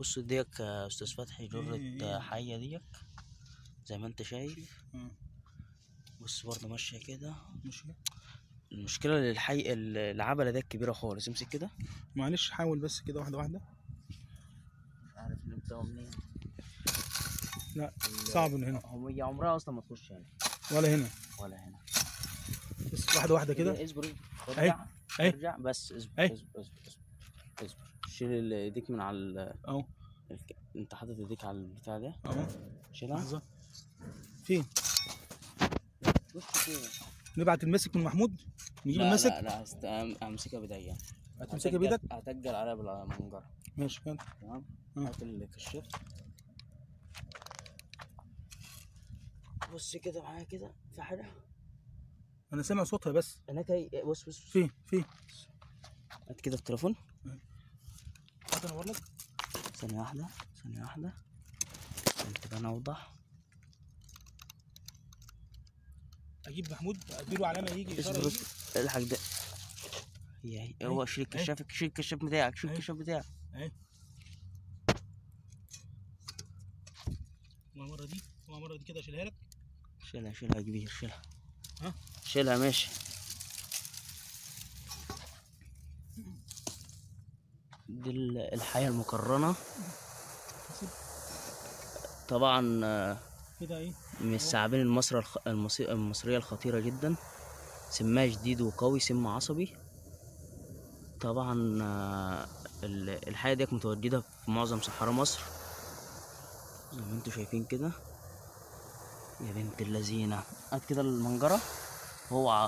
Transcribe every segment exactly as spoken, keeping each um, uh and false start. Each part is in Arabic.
بص ديك يا استاذ فتحي جرة حية ديك زي ما انت شايف. بص برضه ماشية كده. المشكلة اللي الحي العبلة دي كبيرة خالص. امسك كده معلش، حاول بس كده واحدة واحدة. مش عارف نبدأ منين. لا صعب من هنا. هي عمرها اصلا ما تخش هنا ولا هنا ولا هنا. بس واحدة واحدة كده. اصبر اصبر ارجع اهي ارجع بس اصبر اهي. اصبر اصبر اصبر اصبر. شيل ايديك من على اهو. الك... انت حاطط ايديك على البتاع ده اهو. شيلها. لحظة. فين؟ وش فين؟ نبعت المسك من محمود نجيب لا المسك. لا لا هست... همسكها بايديا. هتمسكها بايدك؟ هتجل عليها بالمنجرة. ماشي يلا. تمام. هات الكشاف. بص كده معايا كده في حاجة. انا سامع صوتها بس. هناك اهي. بص بص فين فين؟ هات كده التليفون. هات انور لك. ثانية واحدة ثانية واحدة عشان تبان اوضح. اجيب محمود اديله علامة يجي اشارة بص يجي. الحاج ده هي هي هو. شيل الكشاف شيل الكشاف بتاعك شيل الكشاف بتاعك. اهي. المرة دي المرة دي كده اشيلها لك. شيلها شيلها يا كبير شيلها. ها شيلها ماشي. دي الحياة المقرنة طبعا. كده ايه من الثعابين المصرية الخ... المصري... المصرية الخطيرة جدا. سمها شديد وقوي، سم عصبي طبعا. الحياة ديك متواجدة في معظم صحراء مصر زي ما انتوا شايفين كده. يا بنت اللذينة هات كده المنجرة. اوعى.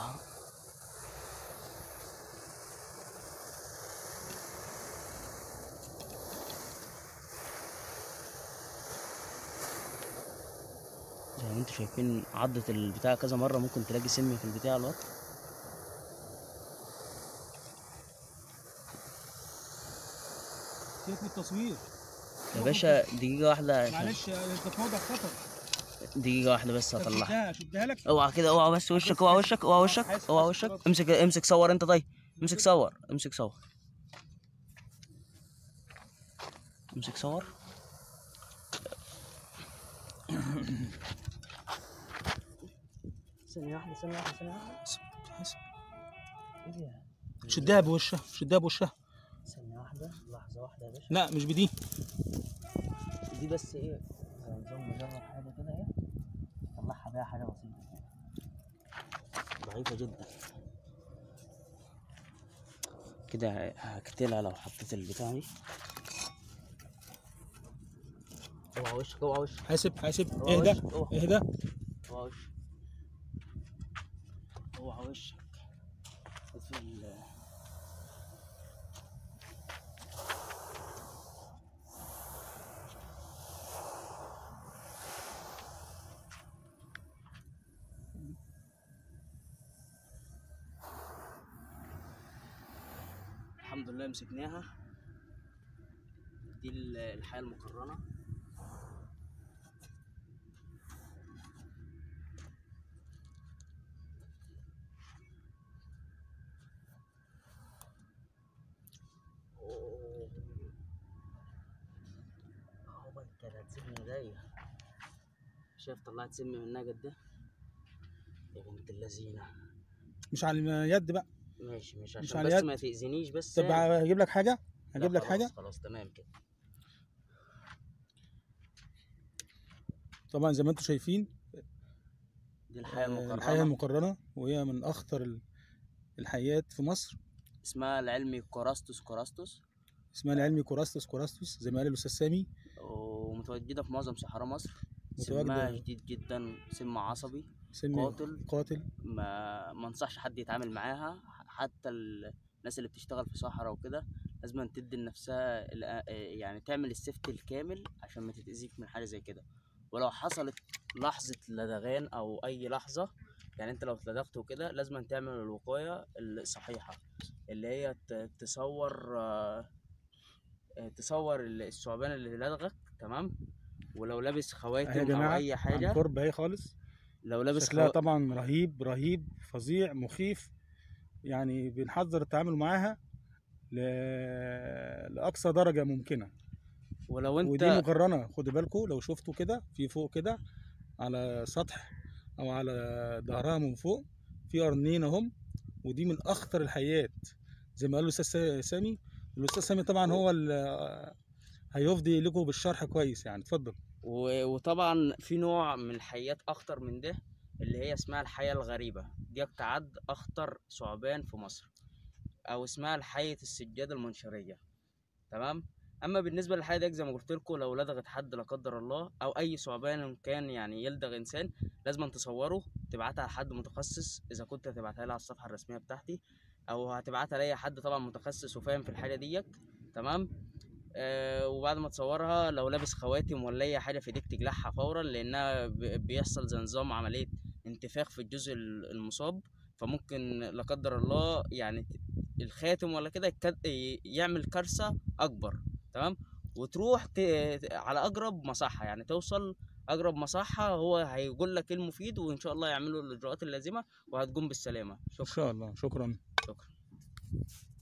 زي ما انتوا شايفين عضت البتاع كذا مرة. ممكن تلاقي سم في البتاع الوقت. سيبك من التصوير يا باشا دقيقة واحدة. معلش انت في موضع خطر. دقيقة واحدة بس هطلعها. شدها شدها لك. اوعى كده اوعى بس وشك اوعى وشك اوعى وشك اوعى وشك. امسك امسك صور انت. طيب امسك صور امسك صور امسك صور. ثانية واحدة ثانية واحدة ثانية واحدة. شدها بوشها شدها بوشها. ثانية واحدة لحظة واحدة يا باشا. لا مش بدي دي بس ايه زي نظام مجرد حاجة كده ايه. طلعها بيها حاجة بسيطة ضعيفة جدا كده. هقتلها لو حطيت البتاع دي. اوعى وشك اوعى وشك. حاسب حاسب. اهدى اهدى. اوعى وشك اوعى وشك. في ال الحمد لله مسكناها. دي الحياة المقرنة. اوه اهو بقى كانت سم جاية. شايف طلعت سم منها قد ايه يا بنت اللذينة. مش على اليد بقى. ماشي مش عشان مش على بس اليد. ما تأذينيش بس. طب هجيب لك حاجة هجيب لك حاجة. خلاص تمام كده. طبعا زي ما انتم شايفين دي الحياة المقرنة. الحياة المقرنة وهي من أخطر الحيات في مصر. اسمها العلمي كوراستوس كوراستوس. اسمها العلمي كوراستوس كوراستوس زي ما قال الأستاذ سامي. ومتواجدة في معظم صحراء مصر. متواجدة. سمها شديد جدا، سم عصبي سم قاتل قاتل. ما ما انصحش حد يتعامل معاها. حتى الناس اللي بتشتغل في صحراء وكده لازم تدي لنفسها يعني تعمل السيفتي الكامل عشان ما تتأذيك من حاجة زي كده. ولو حصلت لحظة لدغان أو أي لحظة يعني أنت لو اتلدغت وكده لازم تعمل الوقاية الصحيحة اللي هي تصور تصور الثعبان اللي لدغك. تمام. ولو لابس خواتم أو أي حاجة. قرب اهي خالص. لو لابس شكلها خو... طبعا رهيب رهيب فظيع مخيف. يعني بنحذر التعامل معاها ل... لأقصى درجة ممكنة. ولو ودي انت مقرنه، خدوا بالكم لو شفتوا كده في فوق كده على سطح او على ظهرها من فوق في قرنين اهم، ودي من اخطر الحيات زي ما قال الاستاذ سامي. الاستاذ سامي طبعا هو اللي هيفضي لكم بالشرح كويس يعني. اتفضل. و- وطبعا في نوع من الحيات اخطر من ده، اللي هي اسمها الحية الغريبة، دي بتعد اخطر ثعبان في مصر، او اسمها الحية السجادة المنشرية. تمام. اما بالنسبة للحية دي زي ما قلت لكم، لو لدغت حد لا قدر الله، او اي ثعبان كان يعني يلدغ انسان، لازم تصوره تبعتها لحد متخصص، اذا كنت هتبعتها لي على الصفحة الرسمية بتاعتي، او هتبعتها لاي حد طبعا متخصص وفاهم في الحاجة ديت. تمام. آه، وبعد ما تصورها لو لابس خواتم ولا اي حاجه في ايديك تقلعها فورا، لانها ب- بيحصل زي نظام عمليه انتفاخ في الجزء ال- المصاب، فممكن لا قدر الله يعني ت- الخاتم ولا كده يكد- ي- يعمل كارثه اكبر. تمام. وتروح ت... ت- على اقرب مصحه، يعني توصل اقرب مصحه، هو هيقول لك ايه المفيد، وان شاء الله يعملوا الاجراءات اللازمه وهتقوم بالسلامه. ان شكرا. شاء الله، شكرا. شكرا.